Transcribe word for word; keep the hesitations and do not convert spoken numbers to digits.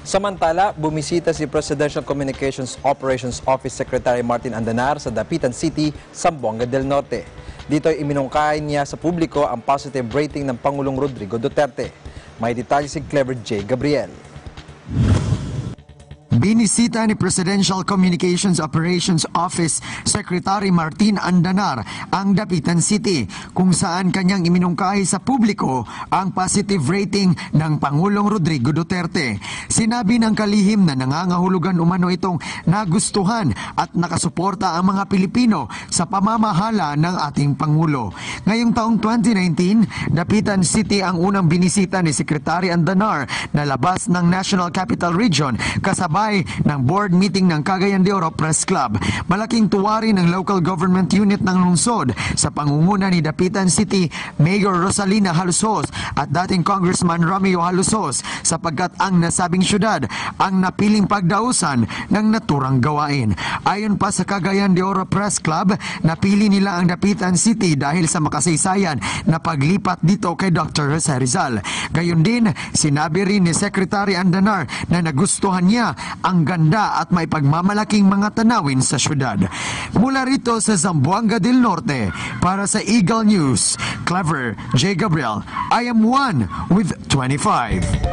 Samantala, bumisita si Presidential Communications Operations Office Secretary Martin Andanar sa Dapitan City, Zamboanga del Norte. Dito ay iminungkahi niya sa publiko ang positive rating ng Pangulong Rodrigo Duterte. May detalye si Clever Jhay Gabriel. Binisita ni Presidential Communications Operations Office Secretary Martin Andanar ang Dapitan City kung saan kanyang iminungkahi sa publiko ang positive rating ng Pangulong Rodrigo Duterte. Sinabi ng kalihim na nangangahulugan umano itong nagustuhan at nakasuporta ang mga Pilipino sa pamamahala ng ating Pangulo. Ngayong taong twenty nineteen, Dapitan City ang unang binisita ni Secretary Andanar na labas ng National Capital Region kasabay ng board meeting ng Cagayan de Oro Press Club. Malaking tuwa rin ng local government unit ng lungsod sa pangunguna ni Dapitan City Mayor Rosalina Halusos at dating Congressman Romeo Halusos sapagkat ang nasabing syudad ang napiling pagdausan ng naturang gawain. Ayon pa sa Cagayan de Oro Press Club, napili nila ang Dapitan City dahil sa makasaysayan na paglipat dito kay Doctor Jose Rizal. Gayon din, sinabi rin ni Secretary Andanar na nagustuhan niya ang ganda at may pagmamalaking mga tanawin sa syudad. Mula rito sa Zamboanga del Norte, para sa Eagle News, Clever Jhay Gabriel, I am one with twenty-five.